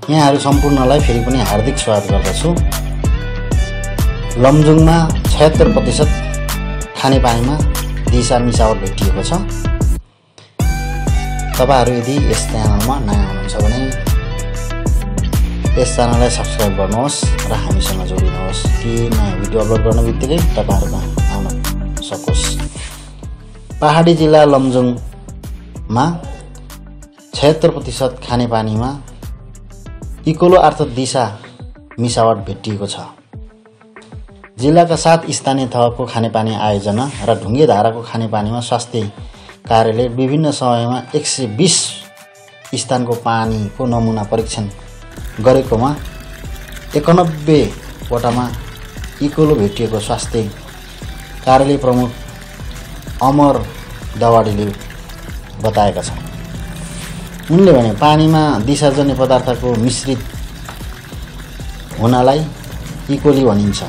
यहाँहरू सम्पूर्णलाई फेरि पनि हार्दिक स्वागत गर्दछु। लमजुङमा 76% खानेपानीमा दिशा मिसावट भेटिएको छ। तपाईहरु यदि यस च्यानलमा नयाँ हुनुहुन्छ भने यस च्यानललाई सब्स्क्राइब गर्नुहोस् र हामीसँग जोडिनुहोस् कि नयाँ भिडियो अपलोड गर्ने बित्तिकै तपाईहरुमा आउन सकोस्। पहाडी जिल्ला लमजुङमा 76% खानेपानीमा इकोलो अर्थात दिशा मिसावट भेटिएको छ। जिल्लाका 7 स्थानीय तहको खानेपानी आयोजना र ढुङ्गे धाराको खानेपानीमा स्वास्थ्य कार्यालय विभिन्न समयमा 120 स्थानको पानीको नमुना परीक्षण गरेकोमा 91 वटामा इकोलो भेटिएको स्वास्थ्य कार्यालय प्रमुख अमर दवाडीले बताएका छन्। उनले भने पानीमा दिशाजन्य पदार्थको मिश्रित हुनालाई इकोली भनिन्छ।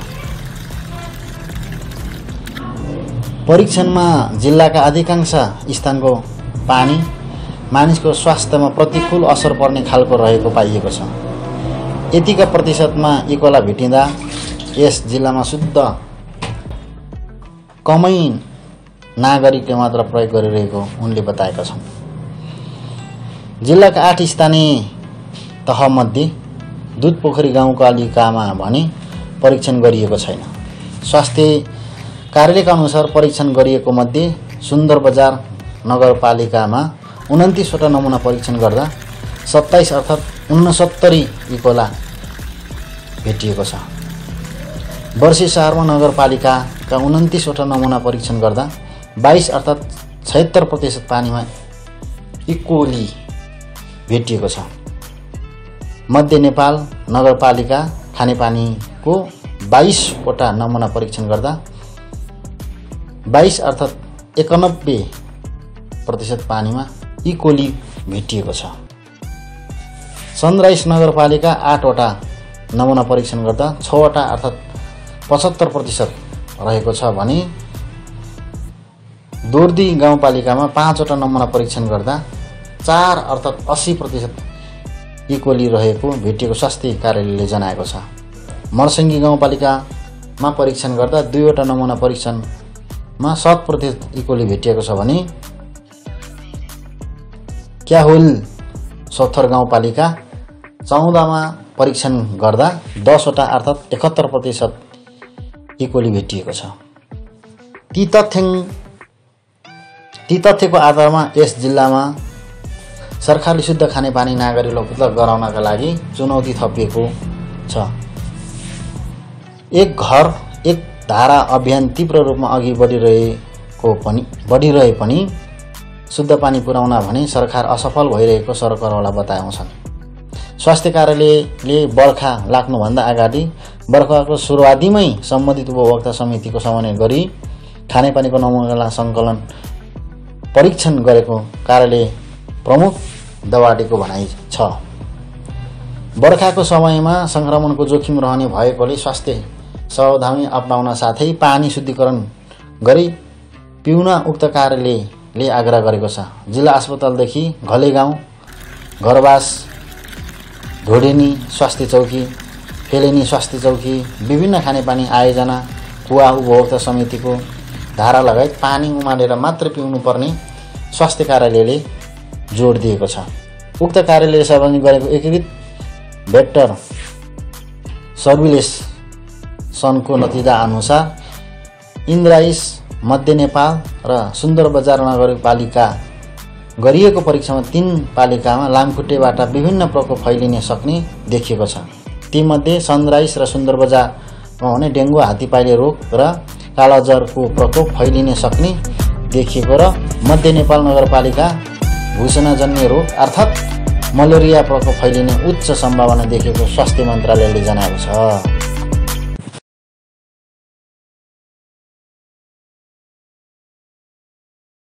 परीक्षणमा जिल्लाका अधिकांश स्थानको पानी मानिसको स्वास्थ्यमा प्रतिकूल असर पर्ने खालको रहेको पाइएको छ। यतिका प्रतिशतमा इकोला भेटिँदा यस जिल्लामा शुद्ध कमै नागरिकले मात्र प्रयोग गरिरहेको उनले बताएका छन्। जिल्लाका 8 स्थानीय तहमध्ये दुधपोखरी गाउँपालिकामा भने परीक्षण गरिएको छैन। स्वास्थ्य कार्यालयका अनुसार परीक्षण गरिएको मध्ये सुन्दर बजार नगरपालिकामा 29 वटा नमुना परीक्षण गर्दा 27 अर्थात 69 इकोला भेटिएको छ। वर्षी शहरमा नगरपालिकाका 29 वटा नमुना परीक्षण गर्दा 22 अर्थात 76% पानीमा इकोली भेटिएको छ। मध्य नेपाल नगरपालिका खानेपानीको 22 वटा नमुना परीक्षण गर्दा 22 अर्थात 91% पानीमा इकोली भेटिएको छ। सनराइज नगरपालिका 8 वटा नमुना परीक्षण गर्दा 6 वटा अर्थात 75% रहेको छ भने दोर्दी गाउँपालिकामा 5 वटा नमुना परीक्षण गर्दा 4 अर्थात 80% इकोली रहेको भेटिएको स्वास्थ्य कार्यालयले जनाएको छ। मर्सङ्गी गाउँपालिकामा परीक्षण गर्दा 2 वटा नमुना परीक्षणमा 7% इकोली भेटिएको छ भने क्याहुल सौथर गाउँपालिका 14 मा परीक्षण गर्दा 10 वटा अर्थात 71% इकोली भेटिएको छ। ती तथ्यको आधारमा यस जिल्लामा सरकारले शुद्ध खानेपानी नागरिकलाई उपलब्ध गराउनका लागि चुनौती थपिएको छ। एक घर एक धारा अभियान तीव्र रूपमा अघि बढिरहे पनि शुद्ध पानी पुर्याउन भने सरकार असफल भइरहेको सरकारवाला बताउँछन्। स्वास्थ्य कार्यालयले बर्खा लाग्नुभन्दा अगाडि बर्खाको सुरुवातीमै सम्बन्धित उपभोक्ता समितिको समन्वय गरी खानेपानीको नमुना सङ्कलन परीक्षण गरेको कार्यालय प्रमुख दवाडीको भनाइ छ। बर्खाको समयमा संक्रमणको जोखिम रहने भएकोले स्वास्थ्य सावधानी अपनाउन साथै पानी शुद्धिकरण गरी पिउन उक्त कार्यालयले आग्रह गरेको छ। जिल्ला अस्पतालदेखि घलेगाउँ घरवास ढोडेनी स्वास्थ्य चौकी फेलेनी स्वास्थ्य चौकी विभिन्न खानेपानी आयोजना कुवा उपभोक्ता समितिको धारा लगायत पानी उमालेर मात्र पिउनु पर्ने स्वास्थ्य कार्यालयले जोड दिएको छ। उक्त कार्यालयले सार्वजनिक गरेको एकीकृत भेक्टर सर्भिलेन्सको नतिजा अनुसार इन्द्राइस मध्य नेपाल र सुन्दर बजार नगरपालिका गरिएको परीक्षामा 3 पालिकामा लामखुट्टेबाट विभिन्न प्रकोप फैलिन सक्ने देखिएको छ। तीमध्ये सनराइज र सुन्दर बजारमा भने डेङ्गु हात्तीपाइले रोग र कालाजरको प्रकोप फैलिन सक्ने देखिएको र मध्य नेपाल नगरपालिका भूषणजन्य रोग अर्थात् मलेरिया प्रकोप फैलिने उच्च सम्भावना देखिएको स्वास्थ्य मन्त्रालयले जनाएको छ।